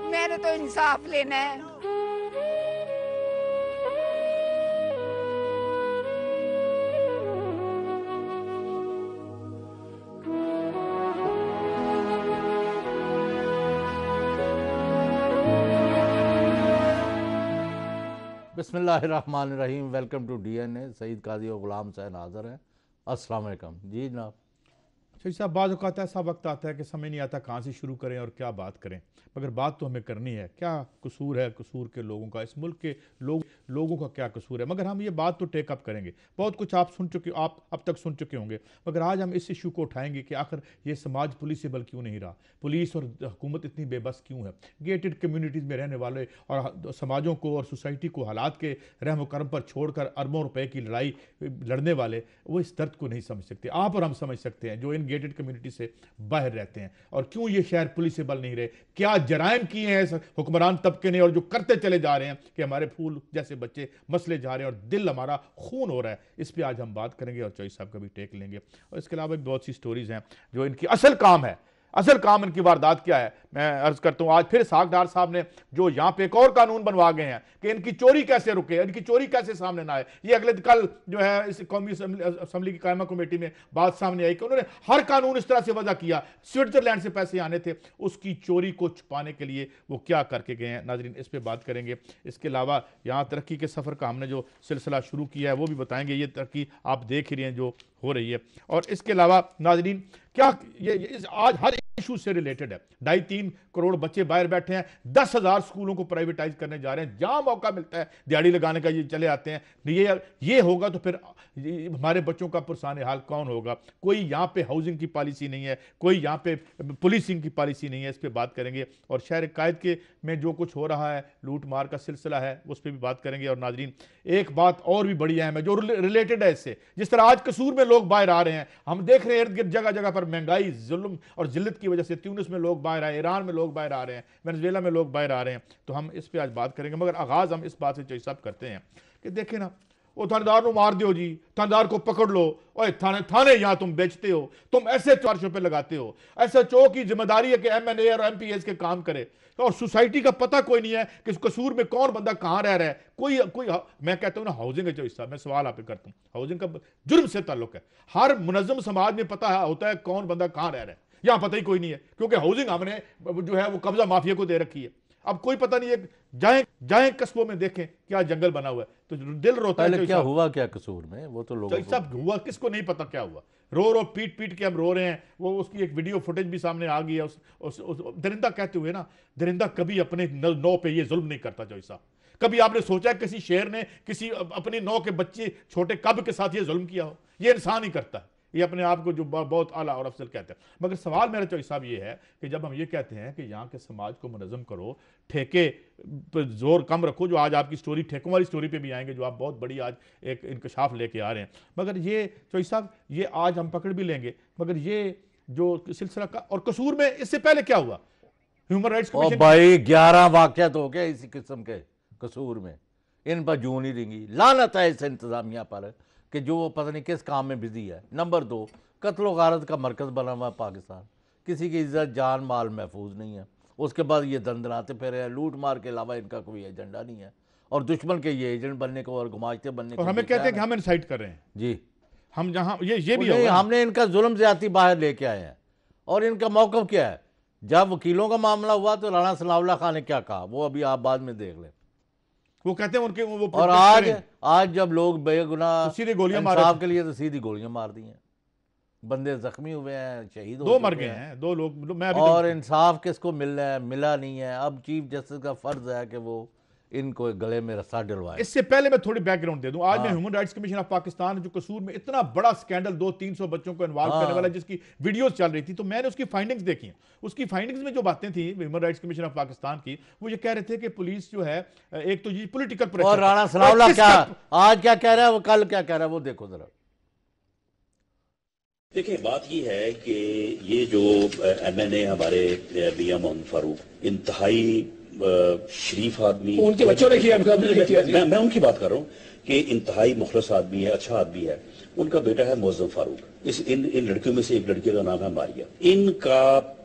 मैंने तो इंसाफ लेना है। बिस्मिल्लाहिर्रहमानिर्रहीम। Welcome to DNA. Saeed Kazi और गुलाम हुसैन हाज़िर हैं। अस्सलाम वालेकुम। जी जनाब। सही साहब, बाद आता है, ऐसा वक्त आता है कि समझ नहीं आता कहाँ से शुरू करें और क्या बात करें, मगर बात तो हमें करनी है। क्या कसूर है कसूर के लोगों का, इस मुल्क के लोगों का क्या कसूर है? मगर हम ये बात तो टेक अप करेंगे। बहुत कुछ आप सुन चुके, आप अब तक सुन चुके होंगे, मगर आज हम इस इशू को उठाएंगे कि आखिर ये समाज पुलिसेबल क्यों नहीं रहा, पुलिस और हुकूमत इतनी बेबस क्यों है। गेटेड कम्युनिटीज़ में रहने वाले और समाजों को और सोसाइटी को हालात के रहम करम पर छोड़कर अरबों रुपए की लड़ाई लड़ने वाले, वो इस दर्द को नहीं समझ सकते। आप और हम समझ सकते हैं जो इन गेटेड कम्युनिटी से बाहर रहते हैं। और क्यों ये शहर पुलिसेबल नहीं रहे, क्या जराइम किए हैं इस हुक्मरान तबके ने और जो करते चले जा रहे हैं कि हमारे फूल जैसे बच्चे मसले जा रहे हैं और दिल हमारा खून हो रहा है। इस पे आज हम बात करेंगे और चौधरी साहब का भी टेक लेंगे। और इसके अलावा भी बहुत सी स्टोरीज हैं जो इनकी असल काम है। असल काम इनकी वारदात क्या है, मैं अर्ज करता हूं। आज फिर सागडार साहब ने जो यहां पे एक और कानून बनवा गए हैं कि इनकी चोरी कैसे रुके, इनकी चोरी कैसे सामने ना आए। ये अगले कल जो है इस कौमी असम्बली की कायमा कमेटी में बात सामने आई कि उन्होंने हर कानून इस तरह से वजह किया। स्विट्जरलैंड से पैसे आने थे, उसकी चोरी को छुपाने के लिए वो क्या करके गए हैं। नाजरीन, इस पर बात करेंगे। इसके अलावा यहाँ तरक्की के सफ़र का हमने जो सिलसिला शुरू किया है वो भी बताएंगे। ये तरक्की आप देख ही रहे हैं जो हो रही है। और इसके अलावा नाजरीन, क्या ये आज हर इशू से रिलेटेड है। 2.5-3 करोड़ बच्चे बाहर बैठे हैं, 10,000 स्कूलों को प्राइवेटाइज करने जा रहे हैं। जहां मौका मिलता है दिहाड़ी लगाने का ये चले आते हैं। ये होगा तो फिर हमारे बच्चों का पुरसाने हाल कौन होगा? कोई यहाँ पे हाउसिंग की पॉलिसी नहीं है, कोई यहाँ पे पुलिसिंग की पॉलिसी नहीं है। इस पर बात करेंगे। और शहर कायद के में जो कुछ हो रहा है, लूट मार का सिलसिला है, उस पर भी बात करेंगे। और नाजरीन, एक बात और भी बड़ी अहम है जो रिलेटेड है इससे। जिस तरह आज कसूर में लोग बाहर आ रहे हैं, हम देख रहे हैं इर्द गिर्द जगह जगह पर महंगाई, जुल्म और जिल्लत की वजह से ट्यूनिस में लोग बाहर आए, ईरान में लोग बाहर आ रहे हैं, वेनेजुएला में लोग बाहर आ रहे हैं। तो हम इस पर आज बात करेंगे। मगर आगाज हम इस बात से चौधरी साहब करते हैं कि देखें ना, वो थानेदार को मार दो जी, थानेदार को पकड़ लो। ओए थाने यहाँ तुम बेचते हो, तुम ऐसे 400 पे लगाते हो। ऐसा चो की जिम्मेदारी है कि MNA और MPS के काम करे। और सोसाइटी का पता कोई नहीं है कि कसूर में कौन बंदा कहाँ रह रहा है। कोई मैं कहता हूँ ना, हाउसिंग है चौधरी साहब, मैं सवाल आप पे करता हूँ, हाउसिंग का जुर्म से ताल्लुक है। हर मुनज़्ज़म समाज में पता होता है कौन बंदा कहाँ रह रहा है। यहाँ पता ही कोई नहीं है, क्योंकि हाउसिंग हमने जो है वो कब्जा माफिया को दे रखी है। अब कोई पता नहीं है, जाएं कस्बों में देखें क्या जंगल बना हुआ है, तो दिल रोता है। क्या हुआ क्या कसूर में, वो तो लोगों को सब हुआ, किसको नहीं पता क्या हुआ। रो पीट के हम रो रहे हैं। वो उसकी एक वीडियो फुटेज भी सामने आ गई है। उस दरिंदा कहते हुए ना, दरिंदा कभी अपने नौ पे ये जुल्म नहीं करता चौधरी साहब। कभी आपने सोचा है किसी शेर ने किसी अपनी नौ के बच्चे छोटे कब के साथ ये जुल्म किया हो? ये इंसान ही करता है। ये अपने आप को जो बहुत आला और अफजल कहते हैं। मगर सवाल मेरा चौधरी साहब ये है कि जब हम ये कहते हैं कि यहाँ के समाज को मुनज़्ज़म करो, ठेके पर जोर कम रखो, जो आज आपकी स्टोरी ठेकों वाली स्टोरी पे भी आएंगे, जो आप बहुत बड़ी आज एक इंकशाफ लेके आ रहे हैं। मगर ये चौधरी साहब, ये आज हम पकड़ भी लेंगे, मगर ये जो सिलसिला का और कसूर में इससे पहले क्या हुआ, ह्यूमन राइट्स कमीशन भाई 11 वाक़यात हो गए इसी किस्म के कसूर में। इन पर जूं नहीं देंगी। लानत है इस इंतजामिया पर कि जो पता नहीं किस काम में बिजी है। नंबर 2, कत्ल गारत का मरकज़ बना हुआ पाकिस्तान। किसी की इज्जत जान माल महफूज नहीं है। उसके बाद ये दंदनाते फिरे हैं। लूट मार के अलावा इनका कोई एजेंडा नहीं है। और दुश्मन के ये एजेंट बनने को और गुमाश्ते बनने को, और हमें कहते हैं कि हम इंसाइट कर रहे हैं जी। हम जहां ये भी नहीं, हमने इनका जुल्म ज्यादती बाहर लेके आए हैं। और इनका मौक़िफ़ क्या है? जब वकीलों का मामला हुआ तो राणा सनाउल्लाह खान ने क्या कहा, वो अभी आप बाद में देख लें। वो कहते हैं उनके वो और आज जब लोग बेगुनाह तो सीधे गोलियां इंसाफ के लिए तो सीधी गोलियां मार दी हैं। बंदे जख्मी हुए हैं, शहीद हो दो मर गए हैं, 2 लोग। मैं अभी और इंसाफ किसको मिल रहा है? मिला नहीं है। अब चीफ जस्टिस का फर्ज है कि वो इनको गले में रस्सा डलवाए। इससे पहले मैं थोड़ी बैकग्राउंड दे दूं। आज मैं human rights commission of Pakistan जो कसूर में इतना बड़ा स्कैंडल 200-300 बच्चों को इन्वॉल्व करने वाला जिसकी वीडियोस चल रही थी, तो मैंने उसकी फाइंडिंग्स देखी। उसकी फाइंडिंग्स में जो बातें थी human rights commission of Pakistan की, वो ये कह रहे थे कि पुलिस जो है एक तो ये पॉलिटिकल प्रेशर। और राणा सनाउल्लाह क्या आज क्या कह रहा है, वो कल क्या कह रहा है, वो देखो जरा। देखिए, बात ये है कि ये जो MNA हमारे मियां मोहम्मद फारूक इंतहाई शरीफ आदमी, उनके बच्चों ने किया, मैं उनकी बात कर रहा हूँ कि इंतहाई मुखलस आदमी है, अच्छा आदमी है। उनका बेटा है मुअज़्ज़म फारूक। इन लड़कियों में से एक लड़की का नाम है मारिया। इनका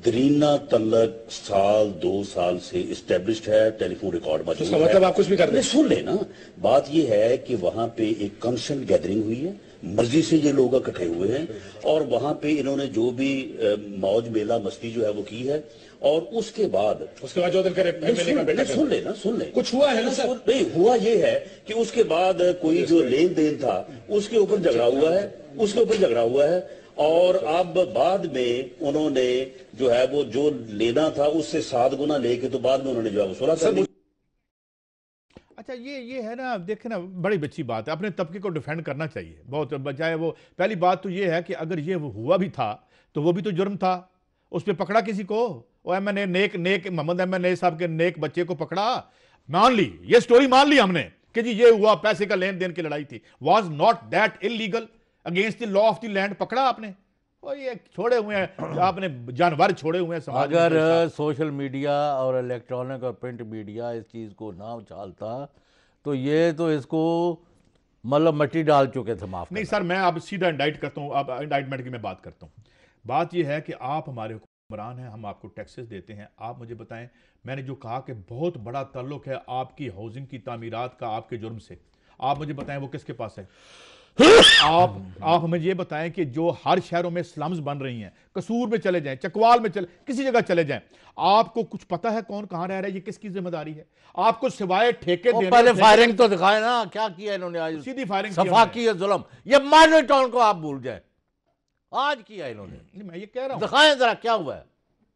दरीना तलक साल 2 साल से इस्टेब्लिश्ड है, टेलीफोन रिकॉर्ड मौजूद है। मतलब आप कुछ भी कर रहे हैं? सुन लेना, बात यह है कि वहां पे एक कॉन्स्टेंट गैदरिंग हुई है, मर्जी से ये लोग इकट्ठे हुए हैं और वहां पे इन्होंने जो भी मौज मेला मस्ती जो है वो की है। और उसके बाद जो दिन करे सुन ले कुछ हुआ है ना सर? नहीं हुआ ये है कि उसके बाद कोई जो लेन देन था उसके ऊपर झगड़ा हुआ है और अब बाद में उन्होंने जो है वो जो लेना था उससे 7 गुना लेके तो बाद में उन्होंने जो है वो सुलह कर दी। अच्छा, ये है ना, देखे ना, बड़ी अच्छी बात है, अपने तबके को डिफेंड करना चाहिए बहुत, बजाय वो। पहली बात तो ये है कि अगर ये हुआ भी था तो वो भी तो जुर्म था, उस पर पकड़ा किसी को, वो एमएनए नेक मोहम्मद एमएनए साहब के नेक बच्चे को पकड़ा, मान ली ये स्टोरी, मान ली हमने कि जी ये हुआ, पैसे का लेन देन की लड़ाई थी, was not that illegal against the law of the land, पकड़ा आपने, और ये छोड़े हुए हैं आपने, जानवर छोड़े हुए हैं समाज। अगर सोशल मीडिया और इलेक्ट्रॉनिक और प्रिंट मीडिया इस चीज़ को ना उछालता तो ये तो इसको मतलब मिट्टी डाल चुके थे। माफ नहीं सर, मैं अब सीधा इंडाइट करता हूँ, अब इंडाइटमेंट की मैं बात करता हूँ। बात यह है कि आप हमारे हुक्मरान हैं, हम आपको टैक्सेस देते हैं, आप मुझे बताएं, मैंने जो कहा कि बहुत बड़ा ताल्लुक है आपकी हाउसिंग की तामीरात का आपके जुर्म से, आप मुझे बताएं वो किसके पास है? आप हमें ये बताएं कि जो हर शहरों में स्लम्स बन रही हैं, कसूर में चले जाएं, चकवाल में चले, किसी जगह चले जाएं, आपको कुछ पता है कौन कहां रह रहा है? ये किसकी जिम्मेदारी है? आपको सिवाय ठेके देने, पहले फायरिंग तो दिखाए ना, क्या किया इन्होंने आज? सीधी फायरिंग सफा की है जुल्म, ये मॉडल टाउन को आप भूल जाए, आज किया इन्होंने। मैं ये कह रहा हूं, दिखाएं जरा क्या हुआ है।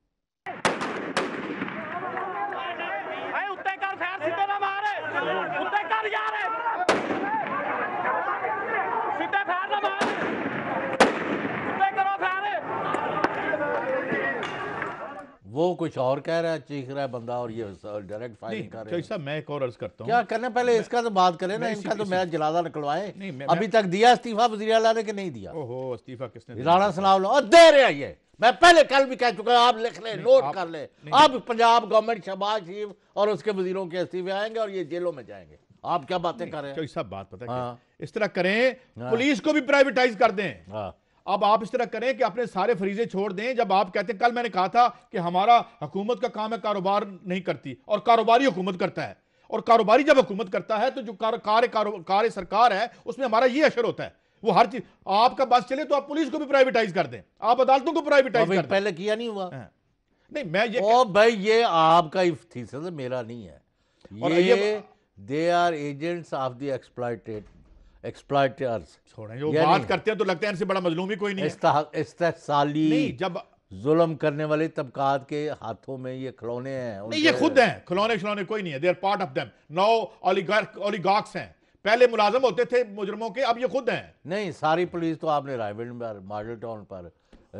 वो कुछ और कह रहा है, चीख रहा है बंदा, और ये डायरेक्ट फायरिंग कर रहे हैं। मैं एक और अर्ज करता हूं, क्या करने, पहले इसका तो बात करें ना, इनका तो मेरा जनाजा निकलवाए। अभी तक दिया इस्तीफा वज़ीर आला ने कि नहीं दिया? ओहो, इस्तीफा किसने? राणा सनाब लो दे रहे ये, मैं पहले कल भी कह चुका, आप लिख ले, नोट कर ले। अब पंजाब गवर्नमेंट शहबाज शरीफ और उसके वजीरों के इस्तीफे आएंगे और ये जेलों में जाएंगे। आप क्या बातें कर रहे हैं? सब बात पता है, इस तरह करें, पुलिस को भी प्राइवेटाइज कर दें। अब आप इस तरह करें कि अपने सारे फरीजे छोड़ दें। जब आप कहते हैं, कल मैंने कहा था कि हमारा हुकूमत का काम है कारोबार नहीं करती, और कारोबारी हुकूमत करता है, और कारोबारी जब हुकूमत करता है तो जो कार सरकार है उसमें हमारा ये असर होता है, वो हर चीज। आपका बस चले तो आप पुलिस को भी प्राइवेटाइज कर दें, आप अदालतों को प्राइवेटाइज कर दें। पहले किया नहीं हुआ। नहीं, मैं ये भाई ये आपका थीसिस है, मेरा नहीं है। ये they are agents of the exploiters. छोड़ें, जो बात करते हैं तो लगता है इनसे बड़ा मजलूम ही कोई नहीं है। इस्तेहसाली नहीं, जब जुल्म करने वाले तबकात के हाथों में ये खिलौने हैं। नहीं, ये खुद हैं खिलौने कोई नहीं है, they are part of them. Now oligarchs हैं, पहले मुलाजम होते थे मुजरमों के, अब ये खुद हैं। नहीं, सारी पुलिस तो आपने रायविंड पर, मॉडल टाउन पर,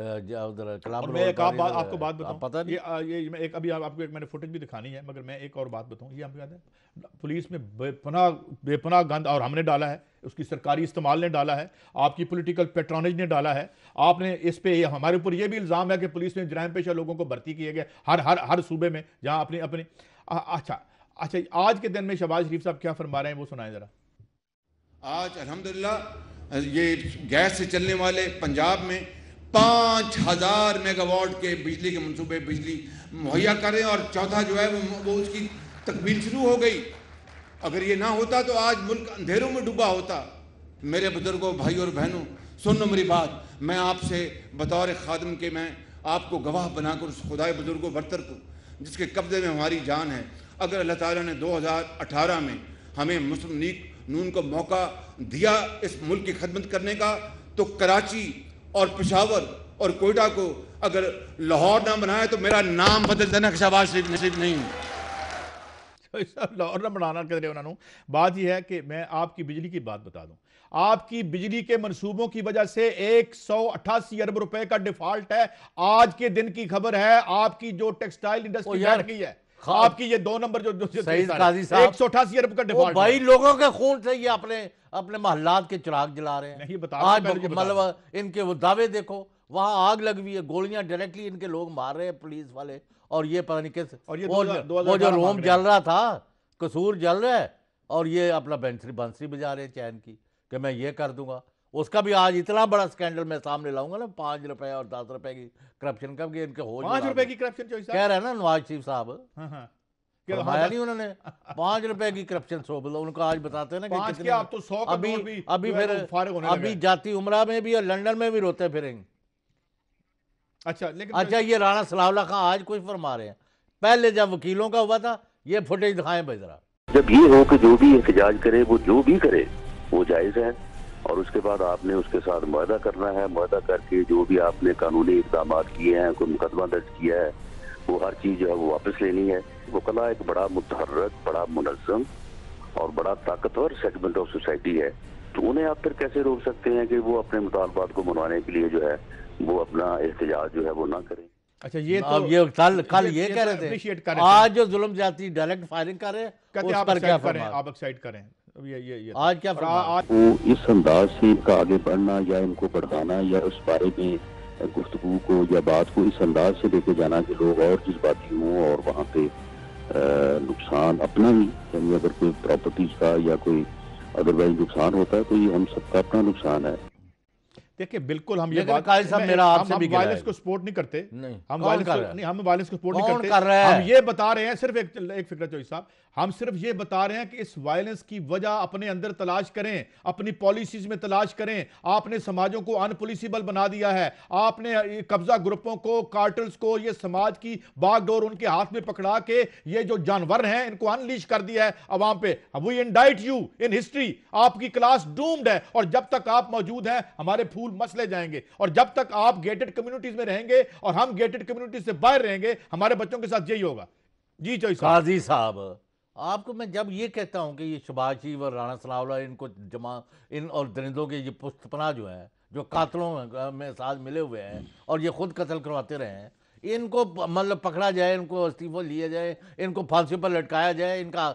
और मैं एक आपको बात बताऊं, पता नहीं, ये मैं एक अभी आपको एक मैंने फुटेज भी दिखानी है, मगर मैं एक और बात बताऊं, ये आपको याद है, पुलिस में बेपनाह गंद और हमने डाला है, उसकी सरकारी इस्तेमाल ने डाला है, आपकी पॉलिटिकल पेट्रोनेज ने डाला है। आपने इस पे हमारे ऊपर ये भी इल्जाम है कि पुलिस में जराइम पेशा लोगों को भर्ती किए गए हर सूबे में, जहां अपने अपने अच्छा, आज के दिन में शहबाज शरीफ साहब क्या फरमा रहे हैं वो सुनाएं जरा। आज अल्हम्दुलिल्लाह ये गैस से चलने वाले पंजाब में 5000 मेगावाट के बिजली के मंसूबे बिजली मुहैया कर रहे हैं, और चौथा जो है वो उसकी तकमील शुरू हो गई। अगर ये ना होता तो आज मुल्क अंधेरों में डूबा होता। मेरे बुजुर्गों, भाई और बहनों, सुनो मेरी बात, मैं आपसे बतौर खादिम के मैं आपको गवाह बनाकर उस खुदाए बुजुर्गों बरतर को जिसके कब्जे में हमारी जान है, अगर अल्लाह ताला ने 2018 में हमें मुस्लिम लीग नून को मौका दिया इस मुल्क की खिदमत करने का, तो कराची और पेशावर और कोयटा को अगर लाहौर ना बनाया तो मेरा नाम बदल देना शहबाज शरीफ नसीब नहीं। लाहौर ना बनाना कह रहे उन्होंने। बात यह है कि मैं आपकी बिजली की बात बता दूं, आपकी बिजली के मंसूबों की वजह से 188 अरब रुपए का डिफॉल्ट है। आज के दिन की खबर है, आपकी जो टेक्सटाइल इंडस्ट्री बैठ गई है, आपकी ये 2 नंबर जो सईद काजी साहब 188 अरब का डिफॉल्ट। भाई लोगों के खून से ये अपने मोहल्लात के चिराग जला रहे हैं। नहीं बता, आज मतलब इनके वो दावे देखो, वहां आग लगी हुई है, गोलियां डायरेक्टली इनके लोग मार रहे हैं पुलिस वाले, और ये पता नहीं किस, और ये वो जो रोम जल रहा था, कसूर जल रहा है, और ये अपना बंसरी बजा रहे हैं चैन की कि मैं ये कर दूंगा। उसका भी आज इतना बड़ा स्कैंडल मैं सामने लाऊंगा ना, 5 रुपए और 10 रुपए की करप्शन का भी इनके हो 5 रुपए की करप्शन चौधरी कह साहब? रहे हैं ना नवाज शरीफ साहब, हाँ हाँ फरमाया नहीं उन्होंने 5 रुपए की करप्शन सो बोलो उनको आज बताते हैं ना कि 5 कितने क्या, आप तो 100 का अभी नोट भी अभी जो है फिर वो फारिग होने अभी लगा। जाती उमरा में भी और लंदन में भी रोते फिरेंगे। अच्छा लेकिन अच्छा ये राणा सलावला खां आज कुछ फरमा रहे हैं, पहले जब वकीलों का हुआ था ये फुटेज दिखाएं भाई जरा। जब ये हो कि जो भी एहतजाज करे वो जो भी करे वो जायज़ है, और उसके बाद आपने उसके साथ मुआहदा करना है, मुआहदा करके जो भी आपने कानूनी इक़दाम किए हैं, कोई मुकदमा दर्ज किया है, वो हर चीज़ जो है वो वापस लेनी है। वकला एक बड़ा मुतहर्रक, बड़ा मुनज़्ज़म और बड़ा ताकतवर सेगमेंट ऑफ सोसाइटी है, तो उन्हें आप फिर कैसे रोक सकते हैं कि वो अपने मुतालबात को मनवाने के लिए जो है वो अपना एहतजाज जो है वो ना करें। अच्छा ये तो अब ये कल ये कह रहे appreciate थे, कर रहे थे। आज जो जुल्म जाती डायरेक्ट फायरिंग कर रहे हैं कहते उस आप पर क्या एक्साइड करें, फरमा, आप एक्साइड करें। अब ये आज क्या और फरमा? आज वो इस अंदाज से इनका आगे बढ़ना या इनको बढ़ाना या उस बारे में गुफ्तगू को या बात को इस अंदाज से लेके जाना कि लोग और जज्बाती हों और वहाँ पे नुकसान अपना ही, यानी अगर कोई प्रॉपर्टीज का या कोई अदरवाइज नुकसान होता है तो ये हम सबका अपना नुकसान है। देखिए बिल्कुल हम ये लेकिन बात, काजी साहब मेरा आपसे हम भी गिला वायलेंस है। को सपोर्ट नहीं करते, नहीं, हम कौन वायलेंस कर को रहा है? नहीं, हम वायलेंस को सपोर्ट नहीं कौन करते, कर रहा है? हम ये बता रहे हैं सिर्फ एक फिक्र चौधरी साहब, हम सिर्फ ये बता रहे हैं कि इस वायलेंस की वजह अपने अंदर तलाश करें, अपनी पॉलिसीज में तलाश करें। आपने समाजों को अनपुलिसिबल बना दिया है, आपने ये कब्जा ग्रुपों को, कार्टल्स को, ये समाज की बागडोर उनके हाथ में पकड़ा के ये जो जानवर हैं इनको अनलीश कर दिया है अवाम पे। We indict you in history, आपकी क्लास डूम्ड है, और जब तक आप मौजूद हैं हमारे फूल मसले जाएंगे, और जब तक आप गेटेड कम्युनिटीज में रहेंगे और हम गेटेड कम्युनिटीज से बाहर रहेंगे हमारे बच्चों के साथ यही होगा। जी चौधरी साहब। काजी साहब आपको मैं जब ये कहता हूं कि ये शहबाज शरीफ और राणा सलावला इनको जमा इन और दरिंदों के ये पुष्तपना जो है जो कातलों में साथ मिले हुए हैं और ये खुद कत्ल करवाते रहे हैं, इनको मतलब पकड़ा जाए, इनको इस्तीफा लिया जाए, इनको फांसी पर लटकाया जाए, इनका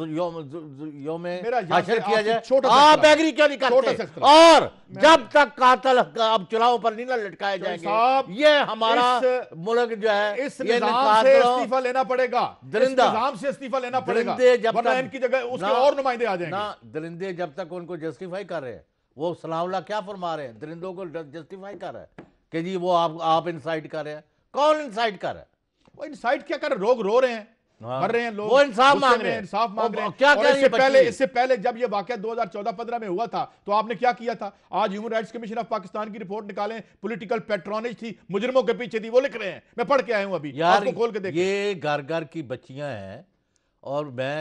योम हाशर किया जाए। आप एग्री क्यों नहीं करते? और जब तक कातल अब चुनाव पर नहीं ना लटकाए जाएंगे ये हमारा मुल्क जो है इस निजाम से इस्तीफा लेना पड़ेगा, दरिंदा निजाम से इस्तीफा लेना पड़ेगा, जब वरना तक इनकी जगह उसके और नुमाइंदे आ जाएंगे ना। दरिंदे जब तक उनको जस्टिफाई कर रहे हैं, वो सलावला क्या फरमा रहे हैं, दरिंदों को जस्टिफाई कर रहे हैं कि जी वो आप इंसाइट कर रहे हैं। कौन इंसाइट कर रहा है? वो इंसाइट क्या कर रहे हैं? लोग रो रहे हैं, मर रहे हैं लोग, वो इंसाफ गुस्से मांग में रहे हैं, इंसाफ मांग रहे हैं। क्या और इससे पहले जब ये वाकया 2014-15 में हुआ था तो आपने क्या किया था? आज human rights commission of Pakistan की रिपोर्ट निकालें, पॉलिटिकल पैट्रोनेज थी, मुजरिमों के पीछे थी, वो लिख रहे हैं, मैं पढ़ के आया हूं अभी, यार आपको खोल के देखिए। ये घर घर की बच्चियां हैं और मैं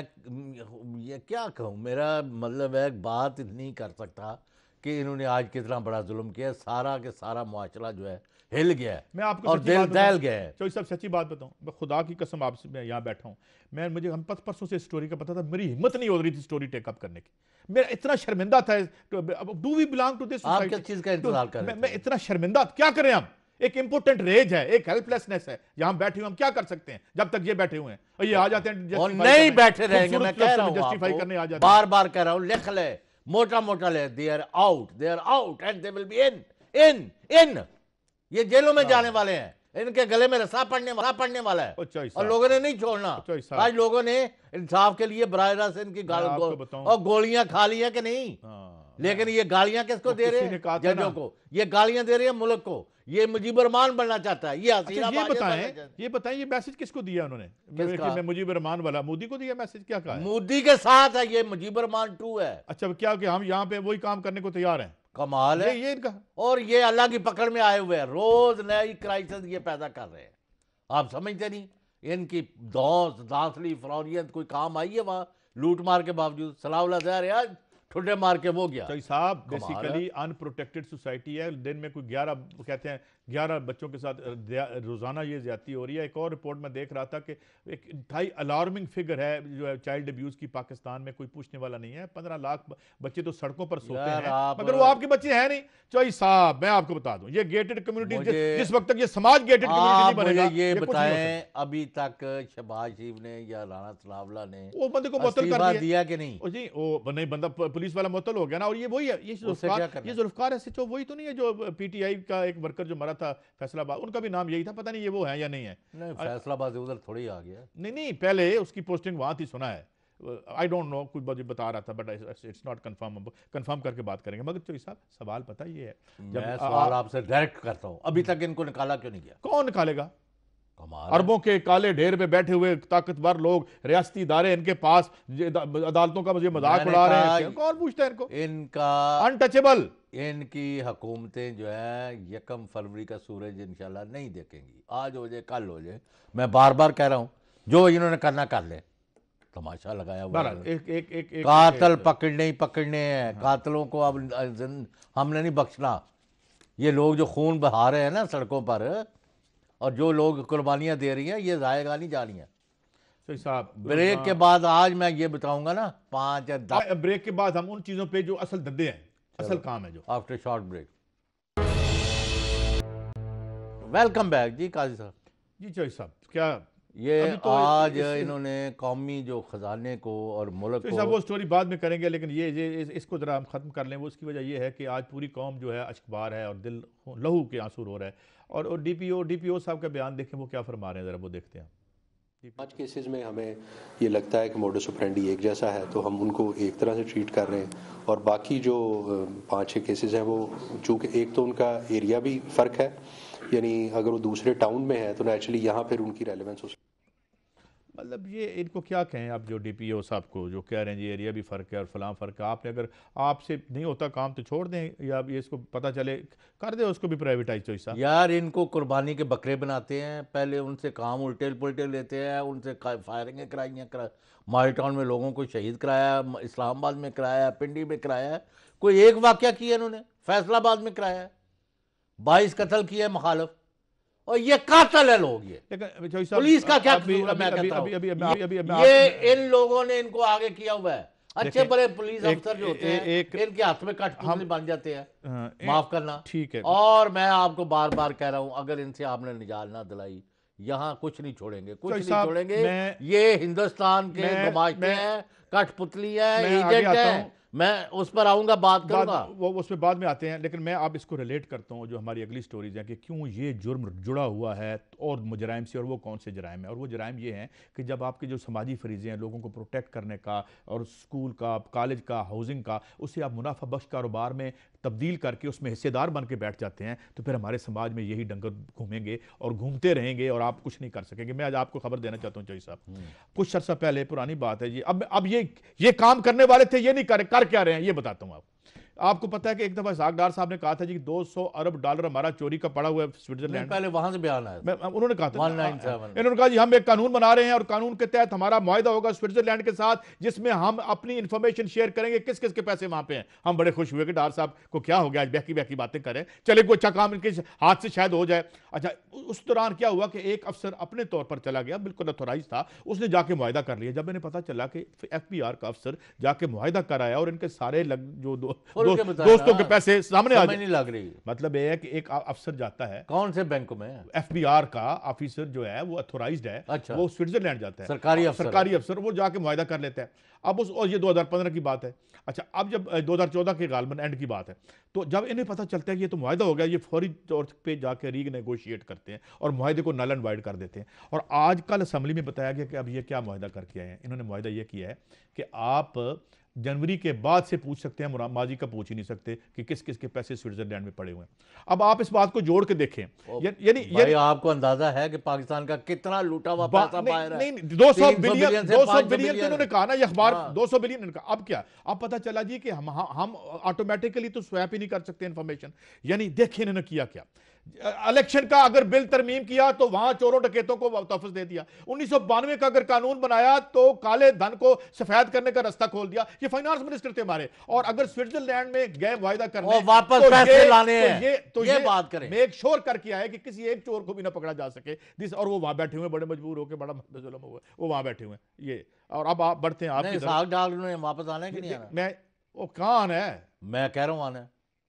ये क्या कहूं, मेरा मतलब है बात नहीं कर सकता कि इन्होंने आज कितना बड़ा जुल्म किया। सारा के सारा मुआशरा जो है हिल गया है, मैं आपको और दिल दहल गया है। चौधरी साहब सच्ची बात बताऊं, मैं खुदा की कसम आपसे, मैं यहाँ बैठा हूँ, मुझे हम परसों से स्टोरी का पता था, मेरी हिम्मत नहीं हो रही थी स्टोरी टेकअप करने की, मैं इतना शर्मिंदा था। Do we belong to this आप किस चीज का इंतजार कर रहे थे? मैं इतना शर्मिंदा, क्या करें हम? एक इंपोर्टेंट रेज है, एक हेल्पलेसनेस है, यहाँ बैठे हुए हम क्या कर सकते हैं जब तक ये बैठे हुए हैं, और ये आ जाते हैं और नहीं बैठे रहेंगे। मैं कह रहा हूं जस्टिफाई करने आ आपको, जाते हैं। बार बार कह रहा हूं, लिख ले, मोटा मोटा ले, they are out and they will be in. ये जेलों में जाने वाले हैं, इनके गले में रस्सा पड़ने वाला है, और लोगों ने नहीं छोड़ना। आज लोगों ने इंसाफ के लिए बराह रास्त इनकी और गोलियां खा ली है कि नहीं, लेकिन ये गालियां किसको दे रहे हैं? जजों को। ये गालियां दे रहे हैं मुल्क को। ये मुजीबर रहमान बनना चाहता है। ये अच्छा, ये बताएं ये मैसेज किसको दिया उन्होंने? मैं मुजीबर रहमान वाला मोदी को दिया मैसेज, क्या कहा? मोदी के साथ है, ये मुजीबर रहमान 2 है। अच्छा, क्या कि हम यहाँ पे वही काम करने को तैयार हैं? कमाल है ये इनका। और ये अल्लाह की पकड़ में आए हुए हैं, रोज नई क्राइसिस ये पैदा कर रहे हैं। आप समझते नहीं, इनकी दांसली फरौनियत कोई काम आई है वहां? लूट मार के बावजूद सलाउल्लाह ज़ाहिर यार ठुड्डे मार के वो गया। सही साहब, बेसिकली अनप्रोटेक्टेड सोसाइटी है। दिन में कोई 11 बच्चों के साथ रोजाना ये ज्यादती हो रही है। एक और रिपोर्ट में देख रहा था कि एक इंतहाई अलार्मिंग फिगर है जो है चाइल्ड अब्यूज की, पाकिस्तान में कोई पूछने वाला नहीं है। 15 लाख बच्चे तो सड़कों पर सोते हैं, मगर वो आपके बच्चे हैं नहीं। चौधरी साहब, मैं आपको बता दूं, ये गेटेड कम्युनिटी, जिस वक्त तक ये समाज गेटेड कम्युनिटी नहीं बनेगा, ये बताएं अभी तक शहबाज शरीफ ने या राणा सलावला ने वो बंदे को मुअत्तल कर दिया कि नहीं? जी, वो नहीं, बंदा पुलिस वाला मुअत्तल हो गया ना। और ये वही है, ये जुल्फकार SHO वही तो नहीं है जो PTI का एक वर्कर जो मरा था फैसलाबाद, उनका भी नाम यही था। पता नहीं ये वो है या नहीं है। नहीं, फैसलाबाद से उधर थोड़ी आ गया। नहीं, पहले उसकी पोस्टिंग वहां थी, सुना है। आई डोंट नो, कुछ मुझे बता रहा था, बट इट्स नॉट कंफर्म करके बात करेंगे। मगर चौधरी साहब सवाल पता ये है, मैं सवाल आपसे डायरेक्ट करता हूँ, अभी तक इनको निकाला क्यों नहीं गया? कौन निकालेगा? कमाल है। अरबों के काले ढेर में बैठे हुए ताकतवर लोग, रियासती इदारे इनके पास, अदालतों का मुझे मजाक मैंने उड़ा रहे कहा, हैं, कौन पूछता है इनको? इनका अनटचेबल। इनकी हुकूमतें जो है 1 फरवरी का सूरज इंशाल्लाह नहीं देखेंगी। आज हो जाए कल हो जाए, मैं बार बार कह रहा हूँ, जो इन्होंने करना कर ले। तमाशा लगाया हुआ है। कातिल पकड़ने ही पकड़ने हैं, कातिलों को अब हमने नहीं बख्शना। ये लोग जो खून बहा रहे हैं ना सड़कों पर, और जो लोग कुर्बानियां दे रही हैं, ये जाएगा नहीं जा रही हैं। तो साहब ब्रेक के बाद आज मैं ये बताऊंगा ना 5 या 10 ब्रेक के बाद हम उन चीजों पे जो असल धंधे हैं, असल काम है जो। After short break. Welcome back जी काजी साहब। जी चौधरी साहब, क्या ये तो आज इन्होंने कौमी जो खजाने को और मुल्क को, वो स्टोरी बाद में करेंगे, लेकिन ये इसको जरा हम खत्म कर लें। वो उसकी वजह यह है कि आज पूरी कौम जो है अश्कबार है और दिल लहू के आंसू रो रहा है। और डीपीओ साहब का बयान देखें, वो क्या फरमा रहे हैं, जरा वो देखते हैं। 5 केसेस में हमें ये लगता है कि मोडस ऑपरेंडी एक जैसा है, तो हम उनको एक तरह से ट्रीट कर रहे हैं। और बाकी जो 5-6 केसेस हैं, वो चूँकि एक तो उनका एरिया भी फ़र्क है, यानी अगर वो दूसरे टाउन में है तो नेचुरली यहाँ फिर उनकी रेलेवेंस हो। मतलब ये इनको क्या कहें आप, जो डीपीओ साहब को जो कह रहे हैं जी एरिया भी फ़र्क है और फलां फ़र्क है। आपने अगर आपसे नहीं होता काम तो छोड़ दें, या ये इसको पता चले कर दे, उसको भी प्राइवेटाइज। चौधरी साहब यार इनको कुर्बानी के बकरे बनाते हैं, पहले उनसे काम उल्टे पुल्टे लेते हैं, उनसे फायरिंगें कराई हैं, माल टाउन में लोगों को शहीद कराया, इस्लामाबाद में कराया, पिंडी में कराया। कोई एक वाक़या किया इन्होंने, फैसलाबाद में कराया, 22 कत्ल किए मुखालिफ, और ये कातिल है लोग। ये पुलिस का क्या कसूर है? मैं कहता हूं ये इन लोगों ने इनको आगे किया हुआ है। अच्छे बड़े पुलिस अफसर जो होते हैं, इनके हाथ में कठपुतली बन जाते हैं, माफ करना। ठीक है। और मैं आपको बार बार कह रहा हूं, अगर इनसे आपने निजात ना दिलाई, यहाँ कुछ नहीं छोड़ेंगे, कुछ नहीं छोड़ेंगे। ये हिंदुस्तान के नुमाइंदे हैं, कठपुतली है, एजेंट है। मैं उस पर आऊंगा, बात करूंगा, वो उसमें बाद में आते हैं। लेकिन मैं आप इसको रिलेट करता हूँ जो हमारी अगली स्टोरीज हैं, कि क्यों ये जुर्म जुड़ा हुआ है और जराइम से, और वो कौन से जराइम है। और वो जराइम ये हैं कि जब आपके जो समाजी फरीजे हैं, लोगों को प्रोटेक्ट करने का और स्कूल का, कॉलेज का, हाउसिंग का, उससे आप मुनाफा बख्श कारोबार में तब्दील करके उसमें हिस्सेदार बन के बैठ जाते हैं, तो फिर हमारे समाज में यही डंगर घूमेंगे और घूमते रहेंगे और आप कुछ नहीं कर सकेंगे। मैं आज आपको खबर देना चाहता हूँ चौधरी साहब, कुछ अर्सा पहले, पुरानी बात है ये, अब ये काम करने वाले थे, ये नहीं कर क्या रहे हैं ये बताता हूँ आपको पता है कि एक दफा इसहाक डार साहब ने कहा था जी 200 अरब डॉलर हमारा चोरी का पड़ा हुआ है स्विट्जरलैंड। पहले वहां से बयान आया, उन्होंने कहा था 197, इन्होंने कहा जी हम एक कानून बना रहे हैं और कानून के तहत हमारा मुआहदा होगा स्विट्जरलैंड के साथ, जिसमें हम अपनी इंफॉर्मेशन शेयर करेंगे, किस किस के पैसे वहां पे हैं। हम बड़े खुश हुए कि डार साहब को क्या हो गया, आज बहकी बहकी बातें करें, चले कोई अच्छा काम इनके हाथ से शायद हो जाए। अच्छा, उस दौरान क्या हुआ कि एक अफसर अपने तौर पर चला गया, बिल्कुल अथोराइज था, उसने जाके मुआहदा कर लिया। जब मैंने पता चला कि FBR का अफसर जाके मुआहदा कराया और इनके सारे जो दोस्तों के पैसे सामने आ नहीं लग रही। मतलब यह है कि एक अफसर जाता है, कौन से बैंक में, FBR का ऑफिसर जो है वो अथोराइज्ड है। अच्छा। वो स्विट्जरलैंड जाता है, सरकारी अफसर, वो जाके मुआहदा कर लेता है। अब और ये 2015 की बात है। अच्छा, अब जब 2014 के गालबन एंड की बात है, तो जब इन्हें पता चलता है कि ये तो मुआहदा हो गया, ये फौरी तौर पे जाके रीनेगोशिएट करते हैं और मुआहदे को नल एंड वाइड कर देते हैं। और आज कल असेंबली में बताया गया कि अब ये क्या मुआहदा करके आए हैं। इन्होंने मुआहदा ये किया है कि आप जनवरी के बाद से पूछ सकते हैं, माजी का पूछ ही नहीं सकते कि किस किस के पैसे स्विट्जरलैंड में पड़े हुए हैं। अब आप इस बात को जोड़ के देखें, यानी आपको अंदाजा है कि पाकिस्तान का कितना लूटा हुआ पैसा बाहर है? 200 बिलियन तो इन्होंने कहा ना, ये अखबार 200 बिलियन का। अब क्या, अब पता चला जी कि हम ऑटोमेटिकली तो स्वैप ही नहीं कर सकते इंफॉर्मेशन। यानी देखिए इन्होंने किया क्या, इलेक्शन का अगर बिल तरमीम किया तो वहां चोरों डकैतों को तहफ़्फ़ुज़ दे दिया। 1992 का अगर कानून बनाया तो काले धन को सफेद करने का रास्ता खोल दिया। ये फाइनेंस मिनिस्टर थे हमारे। और अगर स्विट्जरलैंड में गए मुआहदा करने और वापस पैसे लाने हैं, ये बात करें, मेक श्योर करके आए कि किसी एक चोर को भी ना पकड़ा जा सके। और वो वहां बैठे हुए बड़े मजबूर होकर, बड़ा जुल्म हुआ, वो वहां बैठे हुए ये। और अब आप बढ़ते हैं, आप साग डाल वापस आना है कि नहीं आना? मैं वो कौन है, मैं कह रहा हूं आना,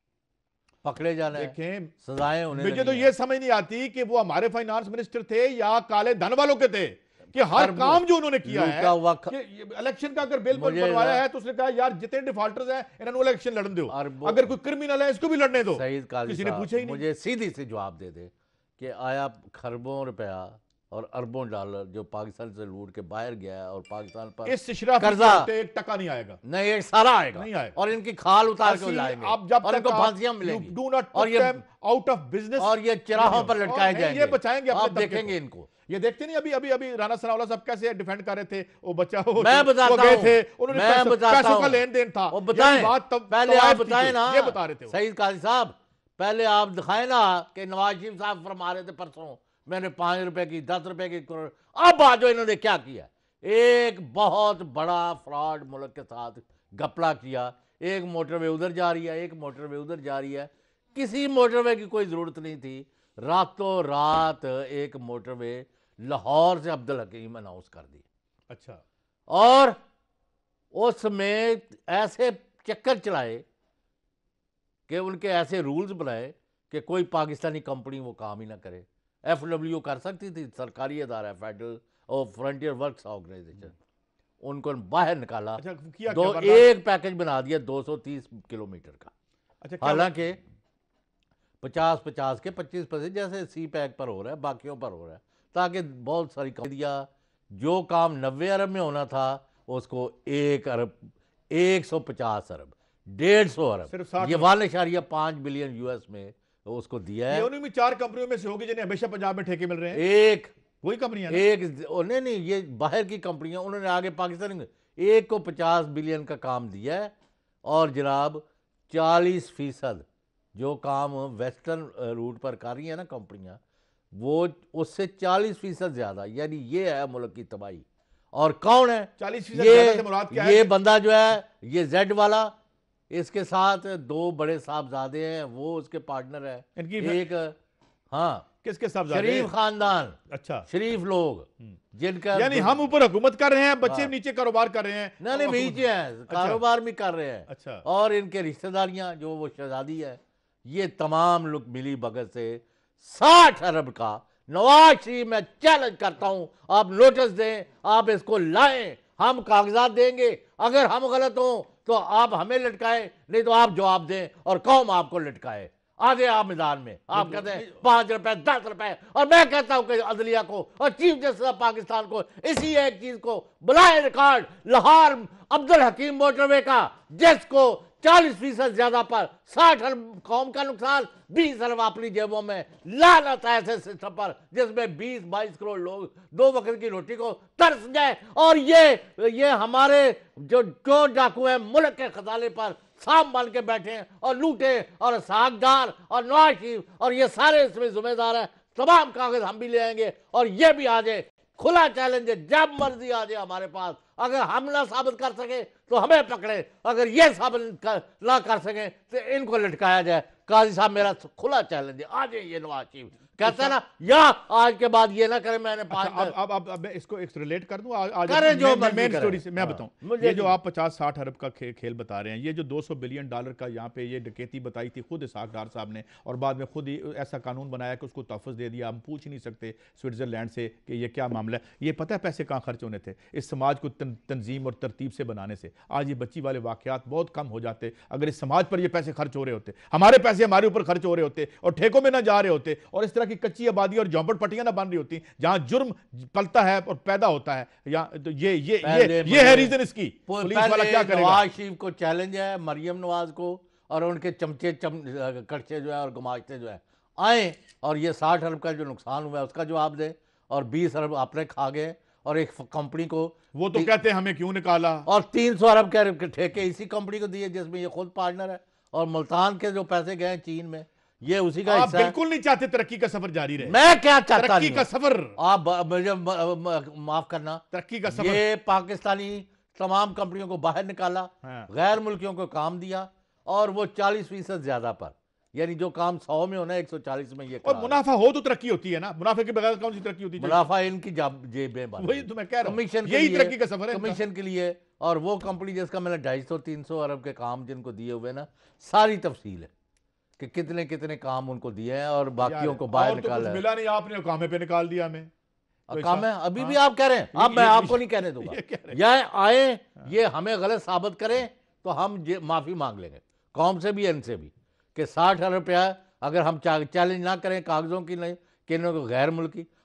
पकड़े जाने, देखें सजाएं होने। मुझे तो ये समझ नहीं आती कि वो हमारे फाइनेंस मिनिस्टर थे या काले धन वालों के थे, कि हर काम जो उन्होंने किया है कि इलेक्शन का अगर बिल बनवाया है तो उसने कहा यार जितने डिफॉल्टर्स हैं इन्होंने इलेक्शन लड़ने दो, अगर कोई क्रिमिनल है इसको भी लड़ने दो। सईद काजी किसी ने पूछा ही नहीं। मुझे सीधी से जवाब दे दे कि आया खरबों रुपया और अरबों डॉलर जो पाकिस्तान से लूट के बाहर गया है, और पाकिस्तान पर इस इशराफी कर्जा पे 1 टका नहीं आएगा। नहीं, एक सारा आएगा, नहीं आएगा। और इनकी खाल उतार के ऐसी लाएंगे, आप जब और तक इनको आप फांसियां मिलेंगी, do not और put ये them out of business, और ये चिराहों पर लटकाए नहीं, जाएंगे। ये बचाएंगे अपने आप तबके देखेंगे को। इनको। ये देखते नहीं, अभी राना सनाउल्लाह साहब कैसे डिफेंड कर रहे थे, वो बच्चा मैं बताता गए हूं, थे, उन्होंने मैं बताता पैसों का हूं। लेन देन था, वो बताएं, यही बात तब पहले आप तवायफ थी बताएं कोई, ना, ये बता रहे थे वो। सईद काजी साहब, पहले आप दिखाएं ना कि नवाज शरीफ साहब फरमा रहे थे परसों मैंने 5 रुपए की 10 रुपए की करोड़। अब आज इन्होंने क्या किया, एक बहुत बड़ा फ्रॉड मुल्क के साथ घपला किया। एक मोटरवे उधर जा रही है, एक मोटरवे उधर जा रही है, किसी मोटरवे की कोई ज़रूरत नहीं थी। रातों रात एक मोटरवे लाहौर से अब्दुल हकीम अनाउंस कर दी। अच्छा, और उसमें ऐसे चक्कर चलाए कि उनके ऐसे रूल्स बनाए कि कोई पाकिस्तानी कंपनी वो काम ही ना करे। FW कर सकती थी, सरकारी अदारा है, फेडरल और फ्रंटियर वर्क्स ऑर्गेनाइजेशन, उनको बाहर निकाला। अच्छा, किया दो क्या एक पैकेज बना दिया 230 किलोमीटर का। अच्छा, क्या हालांकि 50-50 के 25% जैसे सी पैक पर हो रहा है, बाकियों पर हो रहा है, ताकि बहुत सारी दिया। जो काम 90 अरब में होना था उसको 1 अरब 150 अरब 150 सिर्फ अरब, 60 ये 1.5 बिलियन US में उसको दिया ये है। उन्हीं में 4 कंपनियों में से होगी जिन्हें हमेशा पंजाब में ठेके मिल रहे हैं। एक वही कंपनी है ना? एक नहीं, ये बाहर की कंपनियां, उन्होंने आगे पाकिस्तान एक को 50 बिलियन का काम दिया है। और जनाब 40% जो काम वेस्टर्न रूट पर कर रही है ना कंपनियां, वो उससे 40% ज्यादा, यानी ये है मुल्क की तबाही। और कौन है 40% ज्यादा से मुराद क्या है? ये बंदा जो है, ये जेड वाला, इसके साथ 2 बड़े साहबजादे हैं, वो उसके पार्टनर है। इनकी एक हाँ किसके साथ शरीफ खानदान, अच्छा, शरीफ लोग, जिनका यानी हम ऊपर हुकूमत कर रहे हैं, बच्चे नीचे कारोबार कर रहे हैं। नहीं बीच हैं, कारोबार भी कर रहे हैं। अच्छा, और इनके रिश्तेदारियां जो वो शहजादी है, ये तमाम लोग मिली भगत से 60 अरब का नवाज शरीफ, मैं चैलेंज करता हूं, आप नोटिस दें, आप इसको लाएं, हम कागजात देंगे। अगर हम गलत हों तो आप हमें लटकाएं, नहीं तो आप जवाब दें और कौम आपको लटकाए। आ गए आप मैदान में, आप कहते हैं 5 रुपए 10 रुपए, और मैं कहता हूं कि अदलिया को और चीफ जस्टिस ऑफ पाकिस्तान को इसी एक चीज को बुलाए रिकॉर्ड, लाहौर अब्दुल हकीम मोटरवे का, जिसको 40% ज्यादा पर 60 अरब कौम का नुकसान, 20 अरब अपनी जेबों में, लानत है ऐसे सिस्टम पर जिसमें 20-22 करोड़ लोग 2 वक्त की रोटी को तरस जाए। और ये हमारे जो डाकू हैं, मुल्क के खजाने पर सांप बन के बैठे हैं और लूटे, और सागदार और नवाज शरीफ और ये सारे इसमें जिम्मेदार हैं। तमाम कागज हम भी ले आएंगे, और ये भी आ जाए, खुला चैलेंज है, जब मर्जी आ जाए हमारे पास। अगर हम ना साबित कर सके तो हमें पकड़े, अगर ये साबित ना कर सके तो इनको लटकाया जाए। काजी साहब, मेरा खुला चैलेंज है, आ जाए ये नवाज शरीफ, कहते हैं ना, या आज के बाद ये ना करें। मैंने अब मैं इसको एक रिलेट कर दूं आज जो मेन स्टोरी से मैं बताऊं। ये जो नहीं। आप 50-60 अरब का खेल बता रहे हैं, ये जो 200 बिलियन डॉलर का यहाँ पे ये डकैती बताई थी खुद इसहाक डार साहब ने, और बाद में खुद ही ऐसा कानून बनाया कि उसको तहफ़्फ़ुज़ दे दिया। हम पूछ ही नहीं सकते स्विट्ज़रलैंड से कि ये क्या मामला है। ये पता है पैसे कहाँ खर्च होने थे, इस समाज को तंजीम और तरतीब से बनाने से। आज ये बच्ची वाले वाक़यात बहुत कम हो जाते अगर इस समाज पर ये पैसे खर्च हो रहे होते, हमारे पैसे हमारे ऊपर खर्च हो रहे होते और ठेकों में ना जा रहे होते, और इस तरह की कच्ची आबादी और झोंपड़पट्टियां ना बन रही होती जहां जुर्म पलता है और पैदा होता है। या तो ये है रीजन इसकी। पुलिस वाला क्या करेगा? नवाज शरीफ को चैलेंज है, मरियम नवाज को और उनके चमचे कड़चे जो है और गुमाश्ते जो है आए, और ये 60 अरब का जो नुकसान हुआ है उसका जवाब दें, और 20 अरब अपने खा गए, और एक कंपनी को वो तो कहते हैं हमें क्यों निकाला, और 300 अरब के ठेके इसी कंपनी को दिए जिसमें ये खुद पार्टनर है। और मुल्तान के जो पैसे गए चीन में, ये उसी का हिस्सा है। बिल्कुल नहीं चाहते तरक्की का सफर जारी रहे। मैं क्या चाहता तरक्की का सफर, आप मुझे माफ करना, तरक्की का सफर, ये पाकिस्तानी तमाम कंपनियों को बाहर निकाला, हाँ। गैर मुल्कियों को काम दिया, और वो 40% ज्यादा पर, यानी जो काम 100 में होना 140 में ये और मुनाफा हो तो तरक्की होती है ना, मुनाफे के बगैर कौन सी तरक्की होती है? मुनाफा इनकी जेबें बंद, वही तो मैं कह रहा हूं, कमीशन यही तरक्की का सफर है कमीशन के लिए। और वो कंपनी जिसका मैंने 250-300 अरब के काम जिनको दिए हुए ना, सारी तफसील है कि कितने कितने काम उनको दिए हैं, और बाकियों को बाहर निकाला है। मिला नहीं, आपने कामे पे निकाल दिया हमें। काम है अभी भी आप कह रहे हैं, अब मैं आपको नहीं कहने दूंगा, या आए ये हमें गलत साबित करें तो हम माफी मांग लेंगे कौम से भी, इनसे भी, कि 60 अरब रुपया अगर हम चैलेंज ना करें कागजों की नहीं कि इन्होंने गैर मुल्की,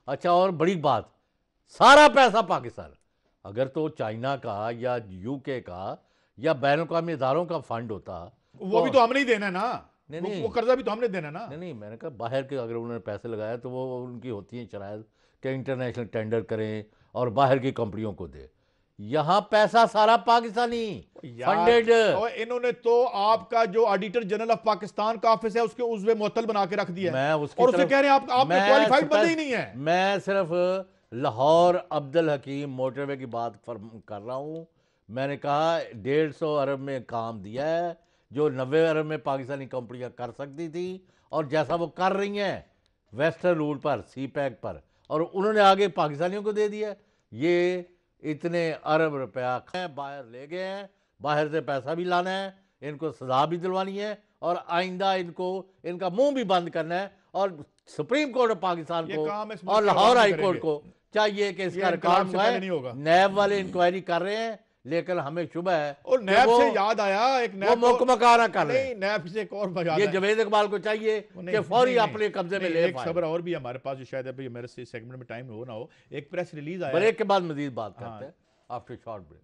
अच्छा, और बड़ी बात, सारा पैसा पाकिस्तान, अगर तो चाइना का या यूके का या बैन अवी इदारों का फंड होता वो भी तो हमने ही देना है ना। नहीं, वो कर्जा भी तो हमने देना है ना। नहीं, मैंने कहा बाहर के अगर उन्होंने पैसे लगाया तो वो उनकी होती है शरायत कि इंटरनेशनल टेंडर करें और बाहर की कंपनियों को दे। यहाँ पैसा सारा पाकिस्तानी फंडेड। और इन्होंने तो आपका जो ऑडिटर जनरल ऑफ पाकिस्तान का ऑफिस है उसके उज़्वे मुअत्तल बना के रख दिया है। मैं उसकी और उससे तरफ- कह रहे हैं आप में क्वालिफाइड बंदे ही नहीं है। मैं सिर्फ लाहौर अब्दुल हकीम मोटरवे की बात कर रहा हूँ। मैंने कहा 150 अरब में काम दिया है जो 90 अरब में पाकिस्तानी कंपनियां कर सकती थी, और जैसा वो कर रही हैं वेस्टर्न रूट पर, सी पैक पर, और उन्होंने आगे पाकिस्तानियों को दे दिया। ये इतने अरब रुपया बाहर ले गए हैं, बाहर से पैसा भी लाना है, इनको सजा भी दिलवानी है, और आइंदा इनका मुंह भी बंद करना है। और सुप्रीम कोर्ट ऑफ पाकिस्तान को और लाहौर हाई कोर्ट को चाहिए कि इसका रिकॉर्ड नहीं होगा। नैब वाले इंक्वायरी कर रहे हैं, लेकिन हमें शुभ है। और नैब से याद आया, एक नैब मुकमकाना कर रहे हैं। नहीं, नैब से एक और बात, ये जवेद इकबाल को चाहिए कि फौरी अपने कब्जे में ले। एक खबर और भी हमारे पास जो शायद अभी मेरे से सेगमेंट में टाइम हो ना हो, एक प्रेस रिलीज आया। ब्रेक के बाद मजीद बात करते हैं after short break.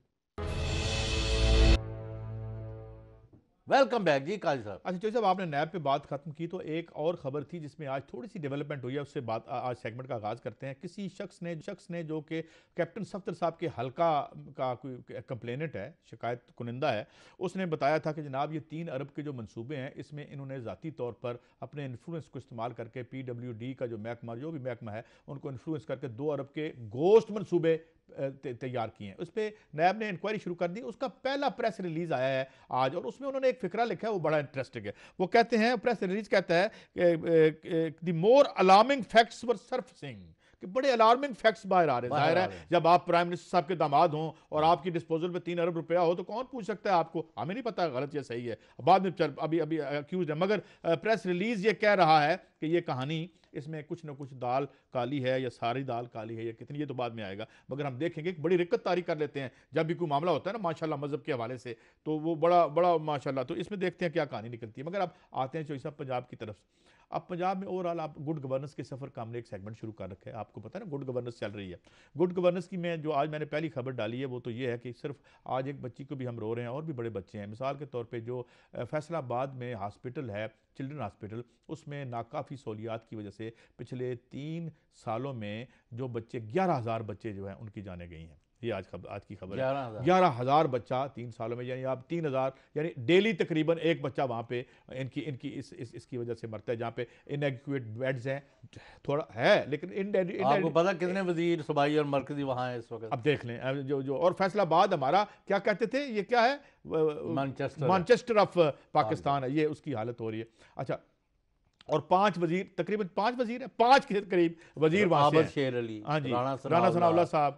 Welcome back जी काजी साहब। अच्छा चौधरी साहब, आपने नैब पे बात खत्म की तो एक और खबर थी जिसमें आज थोड़ी सी डेवलपमेंट हुई है, उससे बात आज सेगमेंट का आगाज करते हैं। किसी शख्स ने जो कि कैप्टन सफ्तर साहब के हल्का का कोई कंप्लेनेंट है, शिकायत कुनिंदा है, उसने बताया था कि जनाब ये 3 अरब के जो मंसूबे हैं इसमें इन्होंने ज़ाती तौर पर अपने इन्फ्लुएंस को इस्तेमाल करके PWD का जो महकमा, जो भी महकमा है, उनको इन्फ्लुएंस करके 2 अरब के गोश्त मंसूबे तैयार किए हैं। उस पर नैब ने इंक्वायरी शुरू कर दी। उसका पहला प्रेस रिलीज आया है आज, और उसमें उन्होंने एक फिक्रा लिखा है, वो बड़ा इंटरेस्टिंग है। वो कहते हैं, प्रेस रिलीज कहता है the more alarming facts were surfacing, कि बड़े अलार्मिंग फैक्ट्स बाहर आ रहे हैं। जाहिर है जब आप प्राइम मिनिस्टर साहब के दामाद हों और आपकी डिस्पोजल पे 3 अरब रुपया हो तो कौन पूछ सकता है आपको, हमें नहीं पता गलत या सही है, बाद में चल अभी अक्यूज है। मगर प्रेस रिलीज ये कह रहा है कि ये कहानी, इसमें कुछ ना कुछ दाल काली है या सारी दाल काली है या कितनी, ये तो बाद में आएगा। मगर हम देखेंगे कि बड़ी रिक्कत तारी कर लेते हैं जब भी कोई मामला होता है ना माशाल्लाह मजहब के हवाले से, तो वो बड़ा माशाल्लाह। तो इसमें देखते हैं क्या कहानी निकलती है। मगर अब आते हैं चौधरी साहब पंजाब की तरफ। अब पंजाब में ओवरऑल आप गुड गवर्नेंस के सफ़र का हमने एक सेगमेंट शुरू कर रखा है, आपको पता है ना गुड गवर्नेंस चल रही है। गुड गवर्नेंस की मैं जो आज मैंने पहली खबर डाली है वो तो ये है कि सिर्फ आज एक बच्ची को भी हम रो रहे हैं, और भी बड़े बच्चे हैं। मिसाल के तौर पे जो फैसलाबाद में हॉस्पिटल है, चिल्ड्रन हॉस्पिटल, उसमें नाकाफ़ी सहूलियात की वजह से पिछले 3 सालों में जो बच्चे 11,000 बच्चे जो हैं उनकी जानें गई हैं। ये आज की खबर है। 11,000 बच्चा 3 सालों में, यानी आप 3,000, यानी डेली तकरीबन एक बच्चा वहाँ पे इनकी इसकी वजह से मरता है, जहाँ पे इनएडिक्वेट बेड्स हैं, थोड़ा है लेकिन आपको पता कितने वजीर सूबाई और मरकजी वहाँ है इस वक्त? अब देख लें जो और फैसलाबाद हमारा क्या कहते थे, ये क्या है, मैनचेस्टर ऑफ पाकिस्तान है, ये उसकी हालत हो रही है। अच्छा, और 5 वजीर, तकरीबन 5 वजीर हैं, 5 के करीब वजीर वहां से, शेर अली, हाँ जी, राणा सनाउल्लाह साहब,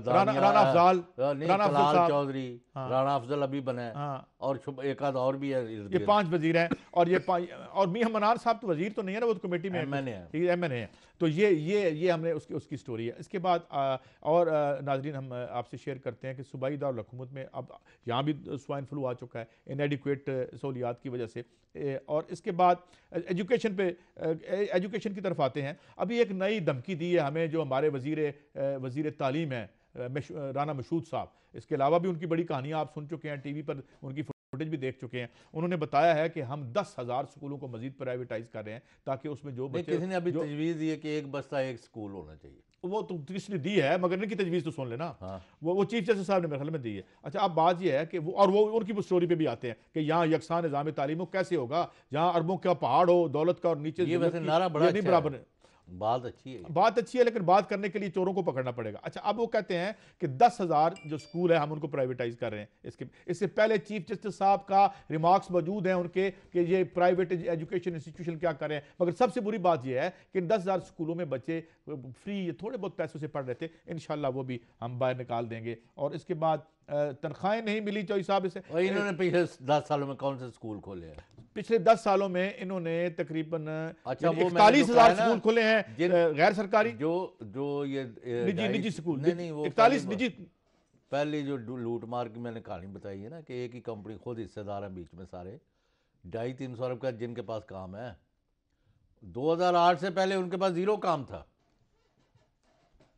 राणा अफजल चौधरी, राणा अफजल अभी बने, और एक आध और भी है। ये 5 वजीर हैं, और ये और मियां मनार साहब तो वजीर तो नहीं है ना, वो तो कमेटी में MNA है। तो ये हमने उसकी स्टोरी है। इसके बाद और नाजरीन हम आपसे शेयर करते हैं कि सूबाई दारुल-हुकूमत में अब यहाँ भी स्वाइन फ्लू आ चुका है इनएडिक्वेट सहूलियात की वजह से। और इसके बाद एजुकेशन की तरफ आते हैं। अभी एक नई धमकी दी है हमें जो हमारे वजीर तालीम है राना मशहूद साहब। इसके अलावा भी उनकी बड़ी कहानियाँ आप सुन चुके हैं, टीवी पर उनकी फुटेज भी देख चुके हैं। उन्होंने बताया है कि हम 10,000 स्कूलों को मजीद प्राइवेटाइज कर रहे हैं ताकि उसमें जो बच्चे, किसी ने अभी तजवीज़ दी है कि एक बस्ता एक स्कूल होना चाहिए। वो तो किसने दी है, मगर इनकी तजवीज़ तो सुन लेना। हाँ। वो चीफ जस्टिस साहब ने मेरे ख्याल में दी है। अच्छा, अब बात ये है कि वो उनकी स्टोरी पे भी आते हैं कि यहाँ यकसा निज़ाम तालीम हो कैसे होगा, जहाँ अरबों का पहाड़ हो दौलत का और नीचे ये वैसे नारा बड़ा नहीं बराबर है। बात अच्छी है, बात अच्छी है, लेकिन बात करने के लिए चोरों को पकड़ना पड़ेगा। अच्छा, अब वो कहते हैं कि 10,000 जो स्कूल है हम उनको प्राइवेटाइज कर रहे हैं। इससे पहले चीफ जस्टिस साहब का रिमार्क्स मौजूद हैं उनके कि ये प्राइवेट एजुकेशन इंस्टीट्यूशन क्या कर रहे हैं। मगर सबसे बुरी बात यह है कि 10,000 स्कूलों में बच्चे फ्री थोड़े बहुत पैसों से पढ़ रहे थे, इंशाल्लाह वो भी हम बाहर निकाल देंगे। और इसके बाद तनख्वाहें नहीं मिली चौधरी साहब इसे। इन्होंने पिछले 10 सालों में कौन से स्कूल खोले हैं? पिछले 10 सालों में इन्होंने तकरीबन 41,000 स्कूल खोले हैं गैर सरकारी, जो ये निजी स्कूल, नहीं वो 41 निजी। पहले जो लूट मार की मैंने कहानी बताई है ना कि एक ही कंपनी खुद हिस्सेदार है बीच में सारे, 250-300 अरब का जिनके पास काम है। 2008 से पहले उनके पास 0 काम था।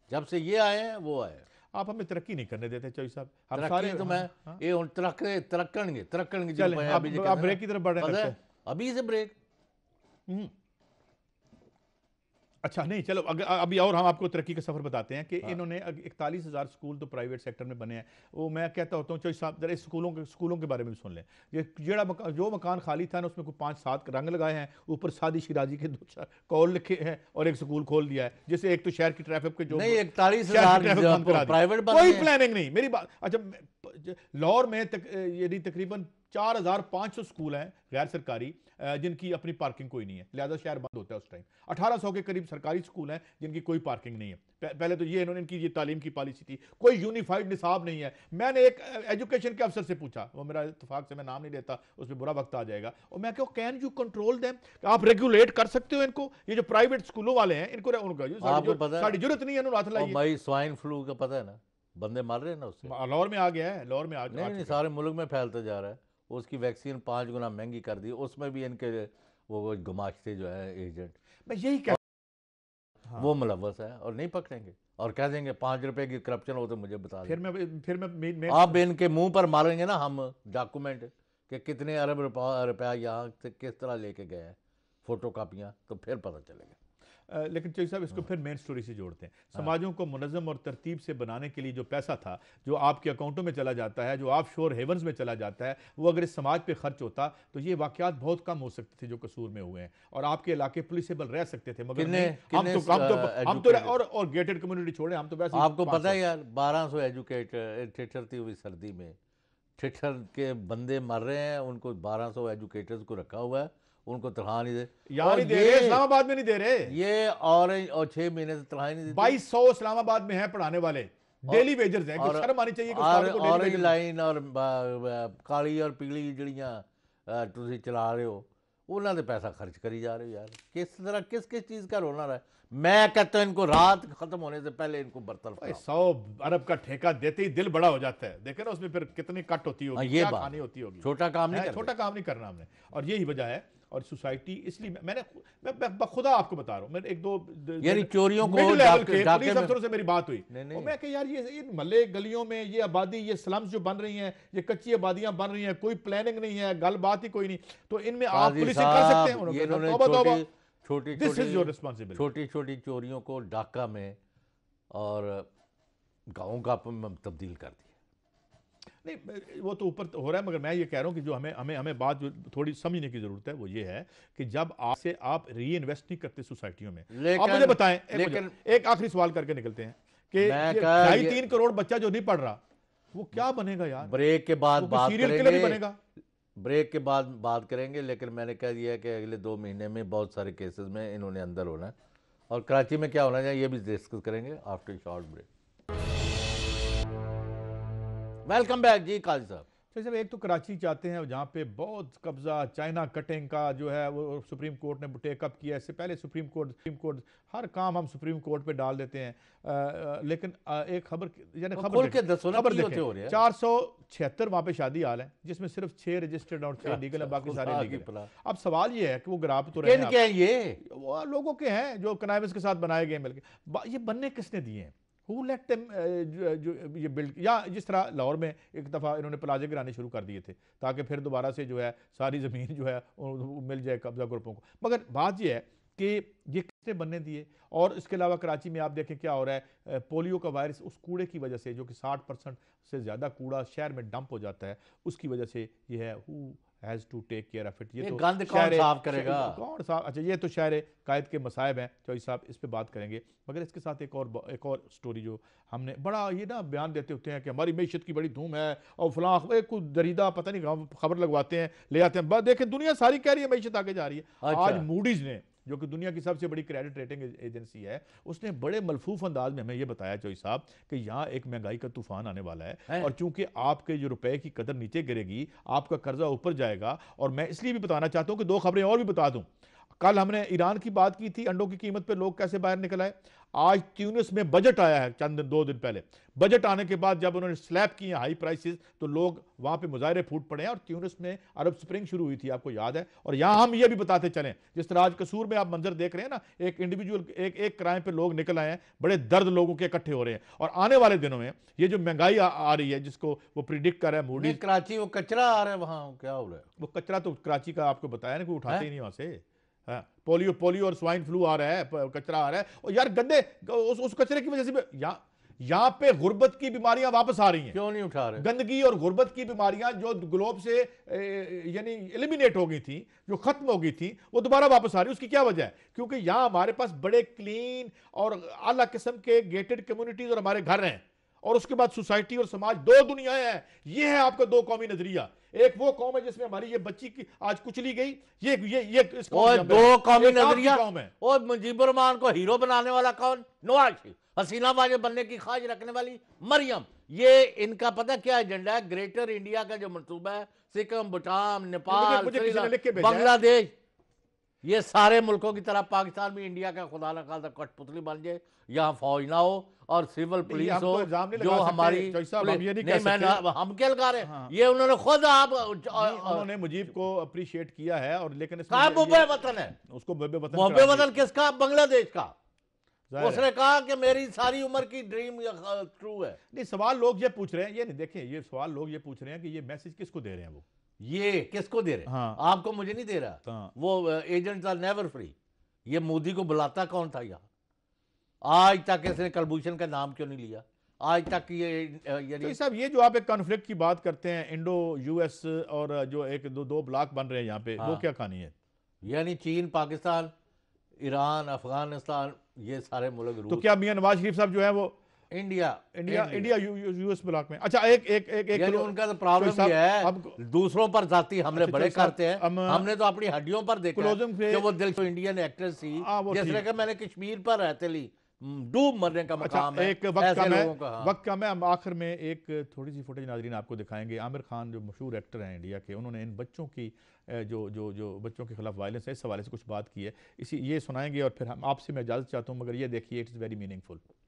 जब से ये आए हैं वो आए। आप हमें तरक्की नहीं करने देते चौधरी साहब, हम तरक्की सारे तो मैं ये हुण तरक्कणगे चलें, आप ब्रेक की तरफ बढ़ रहे हैं लगता है। अभी से ब्रेक। अच्छा नहीं चलो अभी और हम आपको तरक्की का सफर बताते हैं कि इन्होंने 41,000 स्कूल तो प्राइवेट सेक्टर में बने हैं। वो मैं कहता होता हूँ चौधरी साहब जरा स्कूलों के बारे में भी सुन लें। ये जो मकान खाली था ना उसमें कोई 5-7 रंग लगाए हैं, ऊपर सादी शिराजी के 2-4 कॉल लिखे हैं और एक स्कूल खोल दिया है, जिससे एक तो शहर की ट्रैफिक के जो नहीं 41,000 प्राइवेट कोई प्लानिंग नहीं। मेरी बात अच्छा लाहौर में यदि तकरीबन 4,500 स्कूल हैं गैर सरकारी जिनकी अपनी पार्किंग कोई नहीं है, लिहाजा शहर बंद होता है उस टाइम। 1,800 के करीब सरकारी स्कूल हैं जिनकी कोई पार्किंग नहीं है। पहले तो ये इन्होंने इनकी ये तालीम की पॉलिसी थी, कोई यूनिफाइड निसाब नहीं है। मैंने एक एजुकेशन के अफसर से पूछा, वो मेरा इत्तेफाक से मैं नाम नहीं लेता, उसमें बुरा वक्त आ जाएगा, और मैं कहूँ कैन यू कंट्रोल देम, आप रेगुलेट कर सकते हो इनको? ये जो प्राइवेट स्कूलों वाले हैं इनको साड़ी जरूरत नहीं है, हाथ लाइए। स्वाइन फ्लू का पता है ना, बंदे मर रहे हैं ना उससे। लाहौर में आ गया है, लाहौर में आ गया नहीं सारे मुल्क में फैलता जा रहा है। उसकी वैक्सीन 5 गुना महंगी कर दी, उसमें भी इनके वो गुमाश्ते जो है एजेंट, मैं यही कह वो मुलव्वस है और नहीं पकड़ेंगे और कह देंगे 5 रुपए की करप्शन हो तो मुझे बता दें। फिर मैं आप इनके मुंह पर मारेंगे ना हम डॉक्यूमेंट कि कितने अरब रुपया यहाँ से किस तरह लेके गए हैं, फोटो कापियाँ, तो फिर पता चलेगा। लेकिन चौधरी साहब इसको फिर मेन स्टोरी से जोड़ते हैं। समाजों को मुनज़्ज़म और तरतीब से बनाने के लिए जो पैसा था जो आपके अकाउंटों में चला जाता है, जो ऑफशोर हेवन्स में चला जाता है, वो अगर इस समाज पे खर्च होता तो ये वाकयात बहुत कम हो सकते थे जो कसूर में हुए हैं, और आपके इलाके पुलिसेबल रह सकते थे। मगर हम तो और गेटेड कम्युनिटी छोड़े, हम तो वैसे आपको पता है यार 1200 एजुकेटर ठिठर थी हुई सर्दी में, ठिठर के बंदे मर रहे हैं, उनको 1200 एजुकेटर्स को रखा हुआ है, उनको तनख्वाह नहीं दे, यहाँ नहीं दे रहे, इस्लामाबाद में नहीं दे रहे ये, और 6 महीने से तनख्वाह नहीं देते। 2200 इस्लामाबाद में है पढ़ाने वाले, डेली वेजर्स हैं, कुछ शर्म आनी चाहिए। ऑरेंज लाइन और काली और पीली जड़ियाँ तुम चला रहे हो, उन्होंने पैसा खर्च करी जा रहे हो यार। किस तरह किस चीज़ का रोना रहा है। मैं कहता हूँ इनको रात खत्म होने से पहले इनको बर्तरफ 100 अरब का ठेका देते ही दिल बड़ा हो जाता है। देखे ना उसमें फिर कितनी कट होती होगी, ये क्या खानी होती होगी। छोटा काम नहीं करना हमने, और यही वजह है। और सोसाइटी इसलिए मैं खुदा आपको बता रहा हूँ, मैं एक दो यानी चोरियों को पुलिस अफसरों से मेरी बात हुई, मैं कि यार ये मल्ले गलियों में ये आबादी, ये स्लम्स जो बन रही हैं, ये कच्ची आबादियां बन रही हैं, कोई प्लानिंग नहीं है, गलबात ही कोई नहीं, तो इनमें आप पुलिसिंग कर सकते हैं। छोटी छोटी चोरियों को डाका में और गाँव का तब्दील कर दिया। नहीं वो तो ऊपर हो रहा है, मगर मैं ये कह रहा हूँ कि जो हमें बात जो थोड़ी समझने की जरूरत है वो ये है कि जब आपसे आप री इन्वेस्ट नहीं करते सोसाइटियों में, आप मुझे बताएं, एक आखिरी सवाल करके निकलते हैं कि 2.5-3 करोड़ बच्चा जो नहीं पढ़ रहा वो क्या बनेगा यार? ब्रेक के बाद बात करेंगे, बनेगा, ब्रेक के बाद बात करेंगे। लेकिन मैंने कह दिया कि अगले 2 महीने में बहुत सारे केसेस में इन्होंने अंदर होना है, और कराची में क्या होना चाहिए ये भी डिस्कस करेंगे after short break. Welcome back जी काजी साहब। जैसे एक तो कराची चाहते हैं जहाँ पे बहुत कब्जा चाइना कटिंग का जो है वो सुप्रीम कोर्ट ने टेकअप किया। इससे पहले सुप्रीम कोर्ट हर काम हम सुप्रीम कोर्ट पे डाल देते हैं, लेकिन एक खबर 476 वहाँ पे शादी हाल है जिसमें सिर्फ 6 रजिस्टर्ड और 6 लीगल है, बाकी सारे लीगल। अब सवाल ये है कि वो ग्राफ तो रहे हैं, ये वो लोगों के हैं जो कनाइवस के साथ बनाए गए मिलकर, ये बनने किसने दिए हैं? Who let them जो ये बिल्ड, या जिस तरह लाहौर में एक दफ़ा इन्होंने प्लाजे गिराने शुरू कर दिए थे ताकि फिर दोबारा से जो है सारी ज़मीन जो है मिल जाए कब्जा ग्रुपों को। मगर बात ये है कि ये किसने बनने दिए? और इसके अलावा कराची में आप देखें क्या हो रहा है, पोलियो का वायरस उस कूड़े की वजह से, जो कि 60% से ज़्यादा कूड़ा शहर में डंप हो जाता है, उसकी वजह से ये है who has to take care of it। ये तो गंद कौन साफ करेगा? कौन साफ? अच्छा ये तो शहर कायद के मसाइब हैं चौधरी साहब, इस पे बात करेंगे। मगर इसके साथ एक और स्टोरी जो हमने बड़ा ये ना बयान देते होते हैं कि हमारी मैशत की बड़ी धूम है और फलां कुछ दरीदा पता नहीं खबर लगवाते हैं ले आते हैं, देखें दुनिया सारी कह रही है मैशत आगे जा रही है। आज मूडीज ने जो कि दुनिया की सबसे बड़ी क्रेडिट रेटिंग एजेंसी है, उसने बड़े मलफूफ अंदाज में हमें यह बताया चौधरी साहब कि यहाँ एक महंगाई का तूफान आने वाला है, और चूंकि आपके जो रुपए की कदर नीचे गिरेगी, आपका कर्जा ऊपर जाएगा। और मैं इसलिए भी बताना चाहता हूँ कि 2 खबरें और भी बता दूं। कल हमने ईरान की बात की थी, अंडों की कीमत पे लोग कैसे बाहर निकल आए। आज ट्यूनिस में बजट आया है, चंद दिन 2 दिन पहले बजट आने के बाद जब उन्होंने स्लैब किए हाई प्राइसेस, तो लोग वहां पे मुजाहरे फूट पड़े हैं। और ट्यूनिस में अरब स्प्रिंग शुरू हुई थी, आपको याद है। और यहां हम ये भी बताते चलें, जिस तरह आज कसूर में आप मंजर देख रहे हैं ना, एक इंडिविजुअल एक किराए पे लोग निकल आए हैं, बड़े दर्द लोगों के इकट्ठे हो रहे हैं। और आने वाले दिनों में ये जो महंगाई आ रही है, जिसको वो प्रिडिक्ट कर रहा है मूडी, कराची वो कचरा आ रहा है, वहां क्या हो रहा है? वो कचरा तो कराची का आपको बताया ना, कोई उठाते ही नहीं वहां से। हाँ, पोलियो और स्वाइन फ्लू आ रहा है, कचरा आ रहा है। और यार गंदे उस कचरे की वजह से यहाँ पे गुर्बत की बीमारियां वापस आ रही हैं। क्यों नहीं उठा रहे? गंदगी और गुर्बत की बीमारियां जो ग्लोब से यानी एलिमिनेट हो गई थी, जो खत्म हो गई थी, वो दोबारा वापस आ रही है। उसकी क्या वजह है? क्योंकि यहाँ हमारे पास बड़े क्लीन और आला किस्म के गेटेड कम्युनिटीज और हमारे घर हैं, और उसके बाद सोसाइटी और समाज, 2 दुनियाएं हैं। ये है आपका 2 कौमी नजरिया। एक वो कौम है जिसमें हमारी ये बच्ची की आज कुचली गई, ये इस और 2 कौमी नजरिया कौम है। और मुजीबुर रहमान को हीरो बनाने वाला कौन? नवाज शरीफ। हसीना बाजे बनने की ख्वाहिश रखने वाली मरियम। ये इनका पता क्या एजेंडा है? ग्रेटर इंडिया का जो मंसूबा है, सिक्किम, भूटान, नेपाल, बांग्लादेश, ये सारे मुल्कों की तरह पाकिस्तान भी इंडिया का खुदा न खास्ता कठपुतली बन जाए, यहाँ फौज ना हो और सिविल पुलिस हो, जो हमारी हम क्या लगा रहे हैं? ये उन्होंने खुद उन्होंने मुजीब को अप्रिशिएट किया है। और लेकिन मुहब्बे वतन है, उसको मुहब्बे वतन किसका? बांग्लादेश का। उसने कहा कि मेरी सारी उम्र की ड्रीम ट्रू है। नहीं, सवाल लोग ये पूछ रहे हैं, ये नहीं देखें, ये सवाल लोग ये पूछ रहे हैं कि ये मैसेज किसको दे रहे हैं? वो ये किसको दे रहे हैं? हाँ। आपको, मुझे नहीं दे रहा। हाँ। वो एजेंट्स आर नेवर फ्री। ये मोदी को बुलाता कौन था यहाँ? आज तक इसने कलभूषण का नाम क्यों नहीं लिया? आज तक ये साहब, ये जो आप एक कॉन्फ्लिक्ट की बात करते हैं, इंडो यूएस और जो एक दो ब्लॉक बन रहे हैं यहाँ पे, वो क्या कहानी है? यानी चीन, पाकिस्तान, ईरान, अफगानिस्तान, ये सारे मुल्क। तो क्या मियां नवाज शरीफ साहब जो है वो इंडिया यूएस ब्लॉक में? अच्छा, एक उनका तो प्रॉब्लम ये है, अब दूसरों पर जाती हमले बड़े करते हैं। हमने तो अपनी हड्डियों पर देखा कि वो दिल तो इंडियन एक्ट्रेस थी, जिसने कहा मैंने कश्मीर पर रहते ली डूब मरने का मकाम है। एक वक्त का मैं हम आखिर में एक थोड़ी सी फुटेज नाजरीन आपको दिखाएंगे। आमिर खान जो मशहूर एक्टर हैं इंडिया के, उन्होंने इन बच्चों की जो बच्चों के खिलाफ वायलेंस है, इस हवाले से कुछ बात की है। ये सुनाएंगे और फिर हम आपसे मैं इजाज़त चाहता हूँ, मगर ये देखिए, इट्स वेरी मीनिंगफुल।